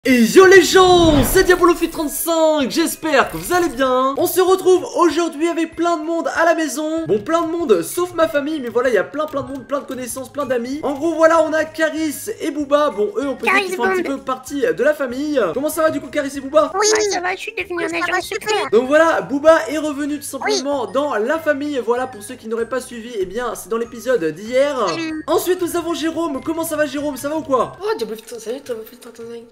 Et yo les gens, c'est DiaboloFit35, j'espère que vous allez bien. On se retrouve aujourd'hui avec plein de monde à la maison. Bon, plein de monde sauf ma famille, mais voilà, il y a plein de monde, plein de connaissances, plein d'amis. En gros, voilà, on a Caris et Booba. Bon, eux, on peut dire qu'ils font un petit peu partie de la famille. Comment ça va du coup, Caris et Booba? Oui, ça va, je suis devenu un agent secret. Donc voilà, Booba est revenu tout simplement dans la famille. Voilà, pour ceux qui n'auraient pas suivi, eh bien, c'est dans l'épisode d'hier. Ensuite, nous avons Jérôme. Comment ça va, Jérôme? Ça va ou quoi? Oh, DiaboloFit35.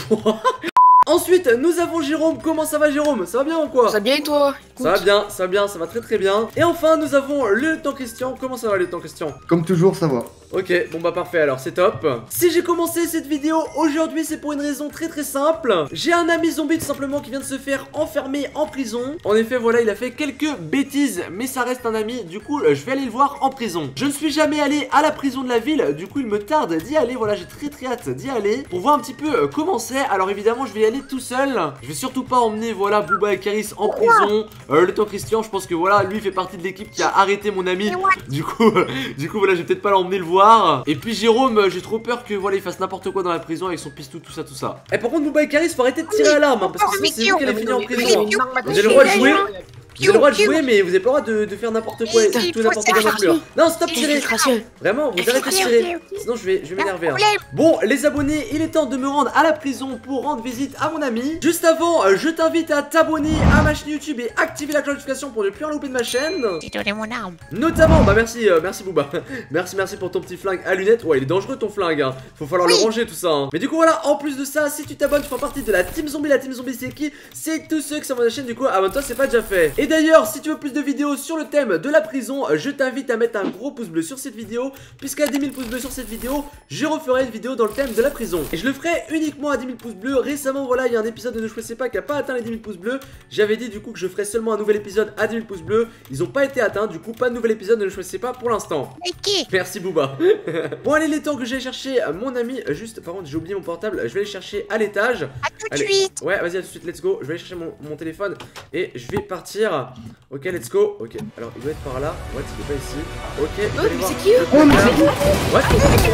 Ensuite, nous avons Jérôme. Comment ça va, Jérôme? Ça va bien ou quoi? Ça va bien et toi? Ça va bien, ça va bien, ça va très bien. Et enfin, nous avons le lieutenant Christian. Comment ça va, le lieutenant Christian? Comme toujours, ça va. Ok, bon bah parfait, alors c'est top. Si j'ai commencé cette vidéo aujourd'hui, c'est pour une raison très simple. J'ai un ami zombie tout simplement qui vient de se faire enfermer en prison. En effet, voilà, il a fait quelques bêtises, mais ça reste un ami. Du coup, je vais aller le voir en prison. Je ne suis jamais allé à la prison de la ville. Du coup, il me tarde d'y aller. Voilà, j'ai très hâte d'y aller pour voir un petit peu comment c'est. Alors évidemment, je vais y aller tout seul. Je vais surtout pas emmener, voilà, Booba et Caris en prison. Le lieutenant Christian, je pense que voilà, lui fait partie de l'équipe qui a arrêté mon ami. Du coup, voilà, je vais peut-être pas l'emmener le voir. Et puis Jérôme, j'ai trop peur que voilà, il fasse n'importe quoi dans la prison avec son pistou, tout ça. Et par contre, Booba et Caris, faut arrêter de tirer à l'arme, hein, parce que sinon c'est vous qui allez finir en prison. Vous avez le droit de jouer. Vous avez le droit de jouer, mais vous avez pas le droit de faire n'importe quoi et tout n'importe quoi non plus. Non, stop, tirez. Vraiment, vous arrêtez de tirer. Sinon, je vais m'énerver. Bon, les abonnés, il est temps de me rendre à la prison pour rendre visite à mon ami. Juste avant, je t'invite à t'abonner à ma chaîne YouTube et activer la cloche de notification pour ne plus rien louper de ma chaîne. J'ai donné mon arme. Notamment, bah merci Booba. merci pour ton petit flingue à lunettes. Ouais, il est dangereux ton flingue, hein. Faut falloir le ranger tout ça, hein. Mais du coup, voilà, en plus de ça, si tu t'abonnes, tu feras partie de la Team Zombie. La Team Zombie, c'est qui? C'est tous ceux qui sont sur ma chaîne. Du coup, abonne-toi, c'est pas déjà fait. Et d'ailleurs, si tu veux plus de vidéos sur le thème de la prison, je t'invite à mettre un gros pouce bleu sur cette vidéo, puisqu'à 10 000 pouces bleus sur cette vidéo, je referai une vidéo dans le thème de la prison. Et je le ferai uniquement à 10 000 pouces bleus. Récemment, voilà, il y a un épisode de Ne Choisissez Pas qui a pas atteint les 10 000 pouces bleus. J'avais dit du coup que je ferais seulement un nouvel épisode à 10 000 pouces bleus. Ils ont pas été atteints, du coup, pas de nouvel épisode de Ne Choisissez Pas pour l'instant. Merci Booba. Bon, allez, il est temps que j'aille chercher mon ami. Juste, par contre, j'ai oublié mon portable. Je vais aller chercher à l'étage. A tout de suite. Ouais, vas-y, à tout de suite, let's go. Je vais aller chercher mon téléphone et je vais partir. Ok, let's go. Ok, alors il doit être par là. Ouais, il est pas ici. Ok, Oh, mais c'est qui eux? What?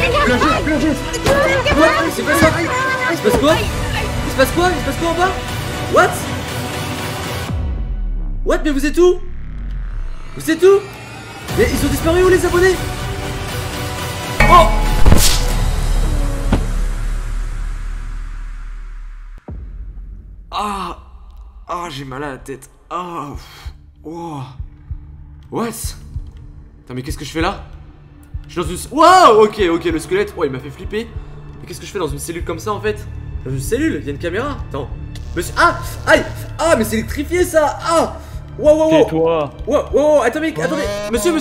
C'est quoi ça? Il se passe quoi? Il se passe quoi en bas? What? What? Mais vous êtes où? Vous êtes où? Mais ils ont disparu où les abonnés? Oh! Ah, j'ai mal à la tête. Ah, oh. What? Putain, mais qu'est-ce que je fais là? Je suis dans une... Wow, ok, le squelette. Oh, il m'a fait flipper. Mais qu'est-ce que je fais dans une cellule comme ça en fait? Dans une cellule? Il y a une caméra? Attends. Monsieur... Ah! Aïe! Ah, mais c'est électrifié ça! Ah! Wow! Tais-toi! Wow! Attendez! Monsieur!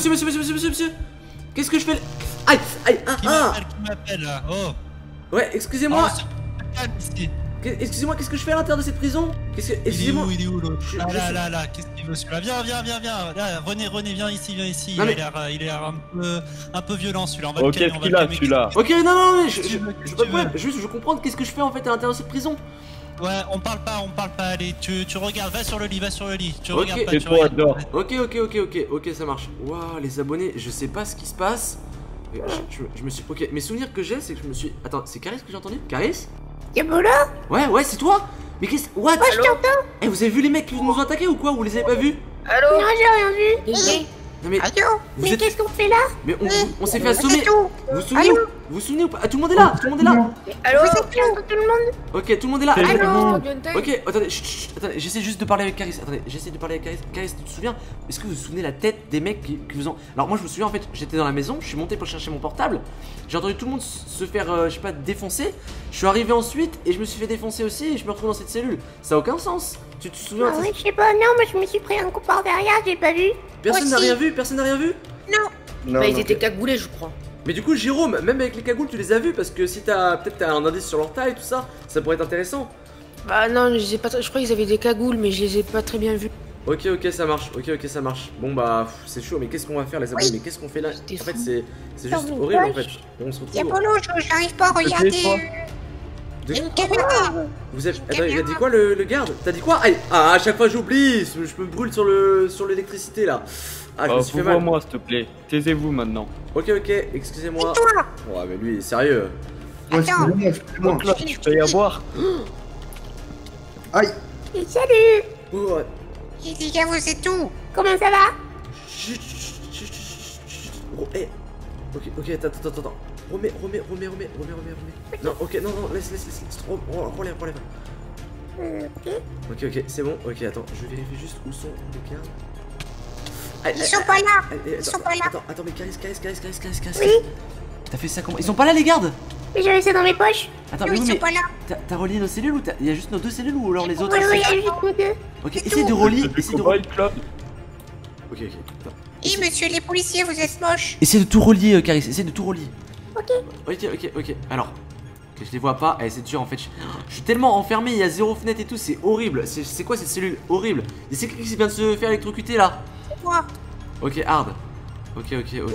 Qu'est-ce que je fais? Aïe! Qui m'appelle là? Oh! Ouais, excusez-moi! Ici. Excusez-moi, qu'est-ce que je fais à l'intérieur de cette prison? Excusez-moi. Il est où l'autre? Là, qu'est-ce qu'il veut celui-là? Viens. Là, René, viens ici. Non, mais... Il a l'air un peu violent celui-là. Oh, qu'est-ce qu'il a celui-là? Ok, non, mais je pas de problème. Juste, je veux comprendre qu'est-ce que je fais en fait à l'intérieur de cette prison. Ouais, on parle pas. Allez, tu regardes, va sur le lit. Tu regardes pas, Et tu toi, regardes. dors. Ok, ça marche. Waouh, les abonnés, je sais pas ce qui se passe. Je me suis... Ok, mes souvenirs que j'ai, c'est que je me suis... Attends, c'est Caris que j'ai entendu? Caris? Diabolo? Ouais, c'est toi? Mais qu'est-ce... What? Moi je t'entends. Eh, vous avez vu les mecs qui nous ont attaqués ou quoi? Vous les avez pas vus? Allô? Non, j'ai rien vu. Non mais... Allô? Mais qu'est-ce qu'on fait là? Mais on s'est fait assommer. Vous vous souvenez? Allô? Vous vous souvenez ou pas? Ah, tout le monde est là. Allô? Vous êtes qui entre tout le monde? Ok, tout le monde est là. Allô? Ok, attendez, attendez, j'essaie juste de parler avec Caris. Attendez, j'essaie de parler avec Caris. Caris, tu te souviens? Est-ce que vous vous souvenez la tête des mecs qui vous ont... Alors moi je me souviens en fait, j'étais dans la maison, je suis monté pour chercher mon portable. J'ai entendu tout le monde se faire, je sais pas, défoncer. Je suis arrivé ensuite et je me suis fait défoncer aussi et je me retrouve dans cette cellule. Ça a aucun sens. Tu te souviens? Ah ouais, je sais pas, non, moi je me suis pris un coup par derrière, j'ai pas vu. Personne n'a rien vu? Personne n'a rien vu? Non. Non, Bah, ils non, étaient cagoulés, je crois. Mais du coup, Jérôme, même avec les cagoules, tu les as vus? Parce que si peut-être t'as un indice sur leur taille, tout ça, ça pourrait être intéressant. Bah, non, je sais pas. Je crois qu'ils avaient des cagoules, mais je les ai pas très bien vus. Ok, ça marche. Ça marche. Bon bah, c'est chaud, mais qu'est-ce qu'on va faire les abonnés? Mais qu'est-ce qu'on fait là? En fait, c'est juste horrible en fait. Et on se retrouve. Diabolo, j'arrive pas à regarder. Une caméra. Vous avez... Attends, il a dit quoi le garde? T'as dit quoi? Aïe. Ah, à chaque fois j'oublie. Je me brûle sur l'électricité là. Ah, je me suis fait mal. Moi s'il te plaît. Taisez-vous maintenant. Ok, excusez-moi. Et toi? Ouais, mais lui, il est sérieux. Attends. Donc là, tu peux y avoir. Aïe. Et salut. Oh, ouais. Et les gars, vous êtes où? Comment ça va? Chut, chut, chut, chut, chut. Eh. Ok, attends. Remets. Non, ok, non, laisse. Relève. Ok, c'est bon. Ok, attends, je vérifie juste où sont les gardes. Ils sont pas là. Ils sont pas là. Attends, mais Caris. Oui. T'as fait ça comment? Ils sont pas là, les gardes? Mais j'avais ça dans mes poches. Attends, Non, mais ils oui, sont mais pas là. t'as relié nos cellules ou il y a juste nos deux cellules ou alors les autres? Oui, il y a juste nous deux. Ok, c'est essaye tout. de relier. Claude. Ok. Attends. Et monsieur les policiers, vous êtes moches. Essaye de tout relier, Caris, essaye de tout relier. Ok. Ok. Alors, ok, je les vois pas. C'est dur en fait. Je suis tellement enfermé, il y a zéro fenêtre et tout, c'est horrible. C'est quoi cette cellule horrible? Et c'est qui vient de se faire électrocuter là? C'est moi. Ok, hard. Ok.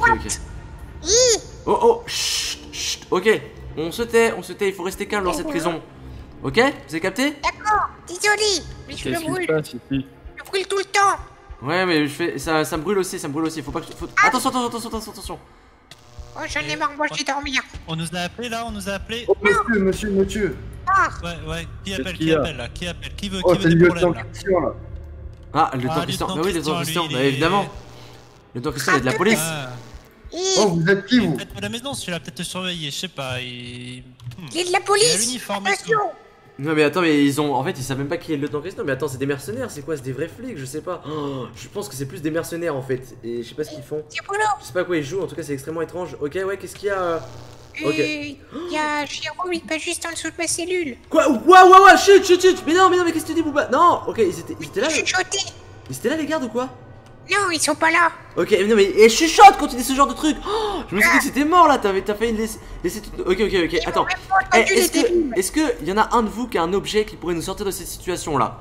Oh, chut. Ok, on se tait, il faut rester calme dans cette prison. Ok, vous avez capté? D'accord. Désolé. Mais je Qu'est-ce me qui brûle. se passe ici? Je brûle tout le temps. Ouais, mais je fais ça me brûle aussi, Faut pas que attention. Oh, j'en ai marre, moi je vais dormir. On nous a appelé là, on nous a appelé. Oh, monsieur. Ouais, qui appelle, qu'il y a là? Qui appelle? Qui veut Oh, c'est des le problèmes lieutenant là? Christian là. Ah, le temps Ah, Christian. lieutenant Bah oui, le temps Christian, Christian, lui, bah il est- évidemment. Le temps Christian, il est de la police. Ah, Et Oh, vous êtes qui vous? peut-être de la maison, celui-là, peut-être te surveiller, je sais pas. il est de la police. Il a l'uniforme et Attention. Non mais attends, mais ils savent même pas qui est le lieutenant Christian. Mais attends, c'est des mercenaires, c'est quoi? C'est des vrais flics, je sais pas. Oh, je pense que c'est plus des mercenaires en fait. Et je sais pas ce qu'ils font. C'est boulot. Je sais pas à quoi ils jouent, en tout cas c'est extrêmement étrange. Ok, ouais, qu'est-ce qu'il y a? Ok. Il y a Giro, il passe juste en dessous de ma cellule. Quoi? Chut. Mais non, mais qu'est-ce que tu dis, Booba? Non, ok, ils étaient là. Chuchoter. Ils étaient là, les gardes ou quoi? Non, ils sont pas là. Ok, mais non, mais chuchote quand tu dis ce genre de truc. Oh, je me suis dit que c'était mort là, t'as failli laisser tout. Ok, attends. Est-ce que y en a un de vous qui a un objet qui pourrait nous sortir de cette situation là?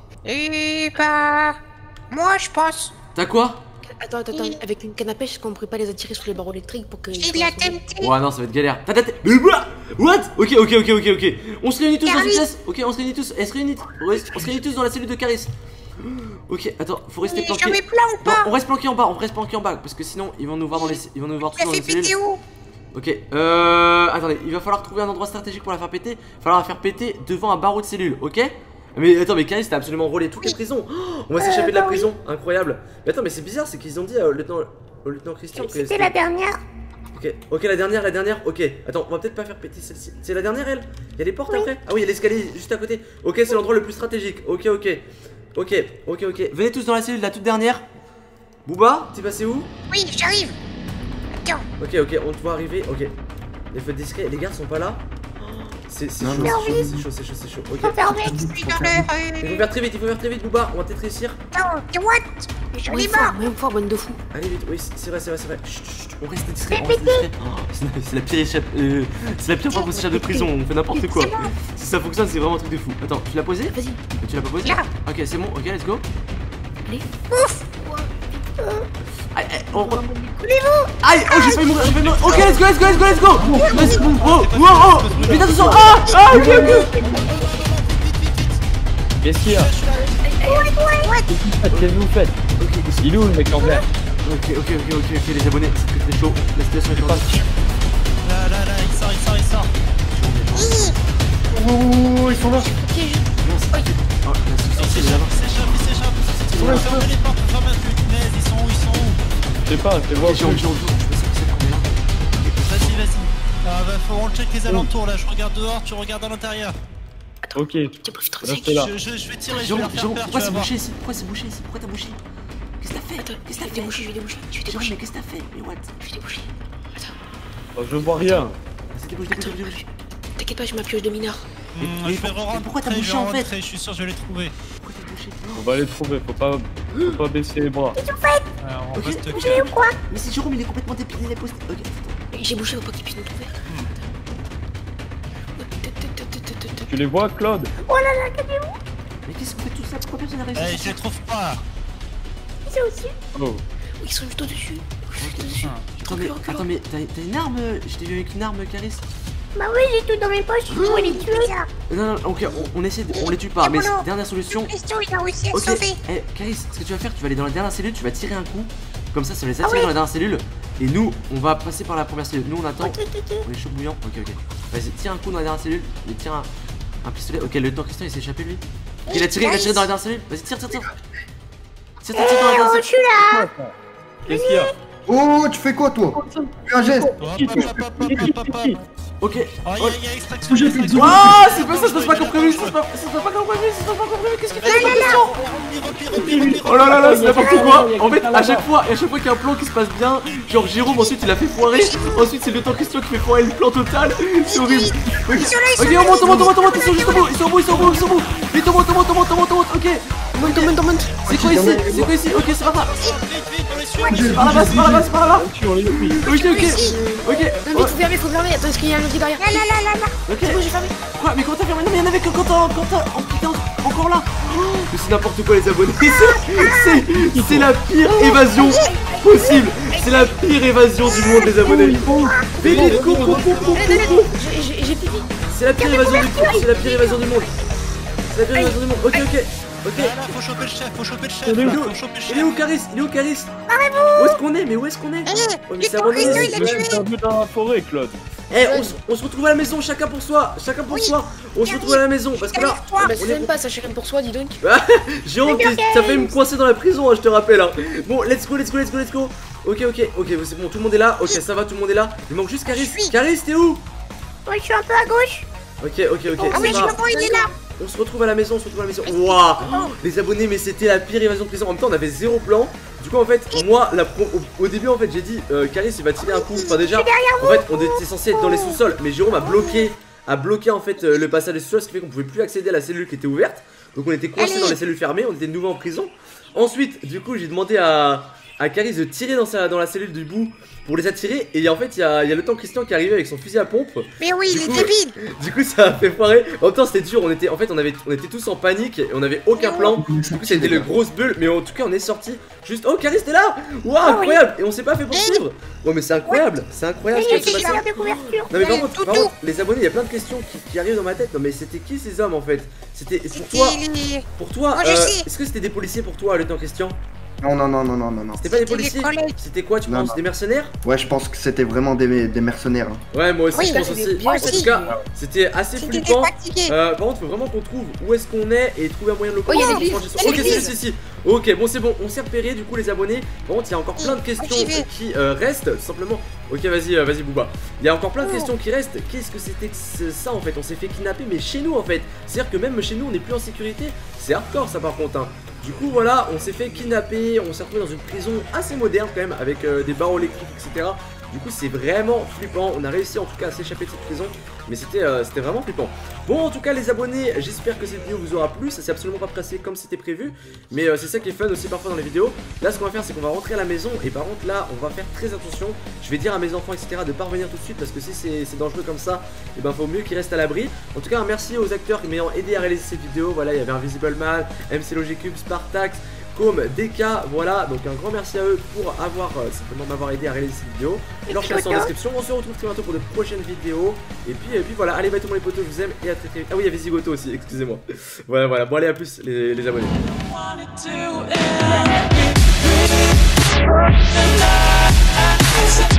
Moi je pense. T'as quoi? Attends, avec une canne à pêche, est-ce qu'on pourrait pas les attirer sur les barreaux électriques pour que. J'ai de la TNT. Ouais, non, ça va être galère. Mais what? Ok. On se réunit tous dans une pièce. Ok, on se réunit tous. On se réunit tous dans la cellule de Caris. Ok, attends, faut rester planqué. J'en mets plein ou Non, pas? on reste planqué en bas, parce que sinon ils vont nous voir tous Ça dans fait les cellules. péter où? Ok, attendez, il va falloir trouver un endroit stratégique pour la faire péter. Il va falloir la faire péter devant un barreau de cellule, ok? Mais attends, mais Caris, t'as absolument rôlé toutes les prisons. Oh, on va s'échapper de la prison, incroyable. Mais attends, mais c'est bizarre, c'est qu'ils ont dit au lieutenant Christian que C'était la dernière. Ok, la dernière, ok. Attends, on va peut-être pas faire péter celle-ci. C'est la dernière, elle? Il y a les portes après? Ah oui, il y a l'escalier juste à côté. Ok, c'est l'endroit le plus stratégique. Ok. Venez tous dans la cellule, la toute dernière. Booba, t'es passé où? Oui, j'arrive. Attends. Ok, on te voit arriver, ok. Les feux discrets, les gardes sont pas là. C'est chaud. Ok. Enfermé, je suis dans Il faut faire très vite, Booba, on va peut-être réussir. Attends, what? J'en ai marre. Même fois, bonne de fou. Allez vite, oui, c'est vrai. Chut, on reste discret, Oh, c'est la pire fois qu'on s'échappe de prison, on fait n'importe quoi. Si ça fonctionne, c'est vraiment un truc de fou. Attends, tu l'as posé? Vas-y. Tu l'as pas posé? Là. Ok, c'est bon, ok, let's go. Allez. Ouf. Aïe, j'ai failli mourir. Ok, let's go. Oh, vite, attention. Ok. Qu'est-ce qu'il y a? Qu'est-ce que vous faites? Il est où le mec en vert? Ok, les abonnés, c'est chaud. La situation est chaude. Là, il sort. Oh, ils sont là. Oh, la Il s'échappe. Fermez les portes, fermez un truc. Punaise, ils sont où? Je sais pas, c'est moi. Vas-y. On check les alentours là, je regarde dehors, tu regardes à l'intérieur. Ok, Tiens, profite, restez là. Je vais tirer, je vais leur faire Jérôme, peur, pourquoi tu c'est vas voir. bouché ici? Pourquoi t'as bouché? Qu'est-ce que t'as fait? Attends, je vais déboucher. Jérôme, mais qu'est-ce que t'as fait? Mais what? Je vais déboucher. Attends. Oh, je vois rien. Vas-y, débouche. T'inquiète pas, j'ai ma pioche de mineur. Je vais re-rentrer, pourquoi t'as je vais bouché, en fait? rentrer, je suis sûr que je vais les trouver. Pourquoi t'as bouché? On va les trouver, faut pas baisser les bras. Alors, on Ok. reste J'ai calme. ou quoi? Mais c'est Jérôme, il est complètement dépilé, il est posté. Ok, J'ai bouché pour pas qu'ils puissent nous trouver. Tu les vois, Claude? mais qu'est-ce que vous faites tout ça? Pourquoi personne n'a réussi? Eh, je les trouve pas. Ils sont aussi. Oh. Ils sont juste au-dessus. Attends, mais t'as une arme? Je t'ai vu avec une arme, Caris. Bah oui, j'ai tout dans mes poches. Je vais les tuer. Non, ok, on essaie, on les tue pas, mais dernière solution. Christian, il a réussi à Ok, sauver. Caris, ce que tu vas faire, tu vas aller dans la dernière cellule, tu vas tirer un coup. Comme ça va les attirer dans la dernière cellule. Et nous, on va passer par la première cellule. Nous, on attend. Ok. On est chaud bouillant. Ok. Vas-y, tire un coup dans la dernière cellule. Il tire un pistolet. Ok, le lieutenant Christian il s'est échappé lui. Ok, il a tiré dans la dernière cellule. Vas-y, tire. Tire dans la dernière cellule. Je suis là. Qu'est-ce qu'il y a? Oh, tu fais quoi toi? Fais un geste. Ok. Oh, il y a extraction. Ah, c'est pas ça, se passe pas comme prévu. Ça se passe pas comme prévu. Qu'est-ce qu'il fait Christian? Oh là là là, c'est n'importe quoi. En fait, à chaque fois qu'il y a un plan qui se passe bien, genre Jérôme ensuite il a fait foirer. Ensuite c'est le temps Christian qui fait foirer le plan total. C'est horrible. Ok, on monte. Ils sont juste au bout. Ils sont au bout. Vite, on monte. Ok. Monte. C'est quoi ici? Ok, c'est pas grave. C'est par là-bas. On les pris. Ok. Non, mais faut fermer. Attends, est-ce qu'il y a un levier derrière? Là. Ok. C'est bon, j'ai fermé. Quoi? Mais comment t'as fermé? Non, mais il y en avait que quand t'es encore là. Mais c'est n'importe quoi les abonnés. C'est la pire évasion possible. C'est la pire évasion du monde les abonnés. Vite, cours. J'ai pipi. C'est la pire évasion du monde. Ok. Là, faut choper le chef. Il est où Caris? Où est-ce qu'on est? Oh, mais c'est abandonné. il a tué. perdu dans la forêt, Claude. Eh, on se retrouve à la maison, chacun pour soi. On se retrouve à la maison parce que là, Bah, c'est même pas ça, chacun pour soi, dis donc. Jérôme, t'as failli me coincer dans la prison, hein, je te rappelle. Hein. Bon, let's go. Ok, c'est bon, tout le monde est là. Ok, ça va, tout le monde est là. Il manque juste Caris. Caris, t'es où? Ouais, je suis un peu à gauche. Ok. Ah oui, je le vois, il est là. On se retrouve à la maison. Waouh, les abonnés, mais c'était la pire évasion de prison. En même temps, on avait zéro plan. Du coup, en fait, moi, au début, en fait, j'ai dit, Caris, il va tirer un coup. Enfin, déjà, en fait, on était censé être dans les sous-sols, mais Jérôme a bloqué en fait le passage des sous-sols, ce qui fait qu'on pouvait plus accéder à la cellule qui était ouverte. Donc, on était coincé dans les cellules fermées. On était de nouveau en prison. Ensuite, du coup, j'ai demandé à Caris de tirer dans la cellule du bout pour les attirer. Et en fait, il y a le temps Christian qui est arrivé avec son fusil à pompe. Mais oui, il est débile. Du coup, ça a fait foirer. En même temps, c'était dur. On était tous en panique et on avait aucun plan. Du coup, c'était le grosse bulle. Mais en tout cas, on est sorti. Juste, oh, Caris, t'es là. Waouh, incroyable. Et on s'est pas fait poursuivre. Ouais, mais c'est incroyable. C'est incroyable ce qui s'est passé. Non, mais par contre, les abonnés, il y a plein de questions qui arrivent dans ma tête. Non, mais c'était qui ces hommes en fait? C'était pour toi. Est-ce que c'était des policiers pour toi, le temps Christian? Non. C'était pas des policiers? C'était quoi, tu penses? Des mercenaires? Ouais, je pense que c'était vraiment des mercenaires. Hein. Ouais, moi aussi, Oui, je pense aussi. En tout cas, c'était assez flippant. Par contre, faut vraiment qu'on trouve où est-ce qu'on est et trouver un moyen de le il y a l'église. Ok, si. Ok, bon, c'est bon, on s'est repéré du coup, les abonnés. Par contre, il y a encore plein de questions qui restent, tout simplement. Ok, vas-y, Booba. Il y a encore plein de questions qui restent. Qu'est-ce que c'était que ça en fait? On s'est fait kidnapper, mais chez nous en fait. C'est-à-dire que même chez nous, on n'est plus en sécurité. C'est hardcore, ça par contre. Hein. Du coup, voilà, on s'est fait kidnapper. On s'est retrouvé dans une prison assez moderne quand même, avec des barreaux électriques, etc. Du coup, c'est vraiment flippant. On a réussi en tout cas à s'échapper de cette prison. Mais c'était vraiment flippant. Bon, en tout cas, les abonnés, j'espère que cette vidéo vous aura plu. Ça s'est absolument pas passé comme c'était prévu. Mais c'est ça qui est fun aussi parfois dans les vidéos. Là, ce qu'on va faire, c'est qu'on va rentrer à la maison. Et par contre, là, on va faire très attention. Je vais dire à mes enfants, etc., de pas revenir tout de suite. Parce que si c'est dangereux comme ça, et ben, faut mieux qu'ils restent à l'abri. En tout cas, un merci aux acteurs qui m'ont aidé à réaliser cette vidéo. Voilà, il y avait Invisible Man, MC Logicube, Spartax, comme DK, voilà, donc un grand merci à eux pour simplement m'avoir aidé à réaliser cette vidéo. Leur chaîne en description, on se retrouve très bientôt pour de prochaines vidéos. Et puis voilà, allez bye tout le monde les potos, je vous aime et à très vite. Ah oui, il y avait Zigoto aussi, excusez-moi. Voilà, bon allez à plus les abonnés. Wanted to end.